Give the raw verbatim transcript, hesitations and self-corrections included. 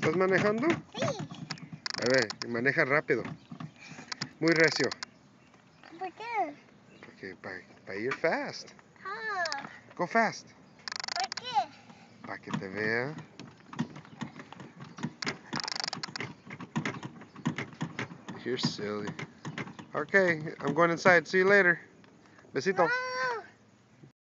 ¿Estás manejando? Sí. A ver, maneja rápido. Muy recio. ¿Por qué? Porque para ir fast. Ah, Go fast. ¿por qué? Para que te vea. You're silly. Okay, I'm going inside. See you later. Besito. No.